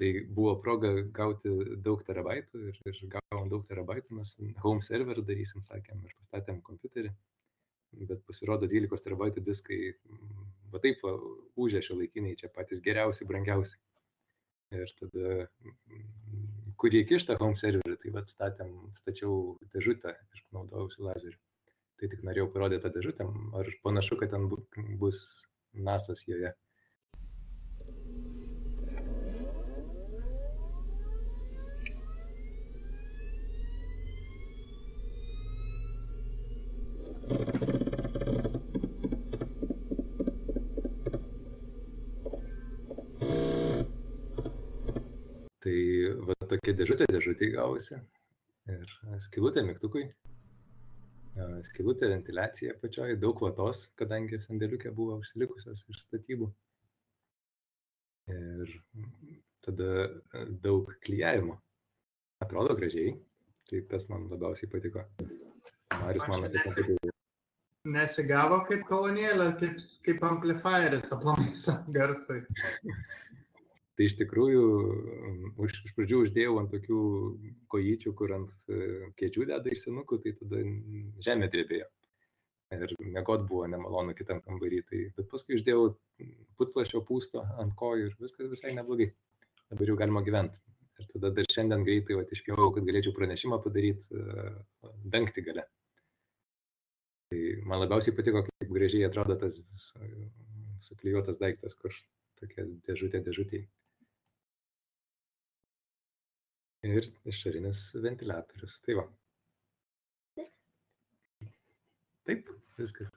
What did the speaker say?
Tai buvo proga gauti daug terabaitų ir gavom daug terabaitų, mes home server darysim, sakėm, ir pastatėm kompiuterį, bet pasirodo 12 terabaitų diskai, va taip, užė šiuolaikiniai, čia patys geriausi, brangiausi. Ir tada, kur įkištą home serverį, tai vat stačiau dėžutę ir naudojausi lazeriu. Tai tik norėjau parodyti tą dėžutę, ar panašu, kad ten bus NASas joje. Tai va tokia dėžutė gavosi ir skylutė mygtukui, skylutė ventiliacija pačioj, daug vatos, kadangi sandėliukė buvo užsilikusios iš statybų. Ir tada daug klijavimo. Atrodo gražiai, tai tas man labiausiai patiko. Marius man patiko. Nesigavo kaip kolonėlė, kaip amplifieris aplamai garsui. Tai iš tikrųjų, iš pradžių uždėjau ant tokių kojyčių, kur ant kėdžių deda iš senukų, tai tada žemė drebėjo. Ir miegot buvo nemalonu kitam kambarį. Bet paskui uždėjau putplašio pūsto ant kojų ir viskas visai neblogai. Dabar jau galima gyventi. Ir tada dar šiandien greitai išpjovau, kad galėčiau pranešimą padaryti dangtį gale. Tai man labiausiai patiko, kaip gražiai atrodo tas suklijuotas daiktas, kur tokia dėžutė. Ir išorinis ventiliatorius. Tai va. Taip, viskas.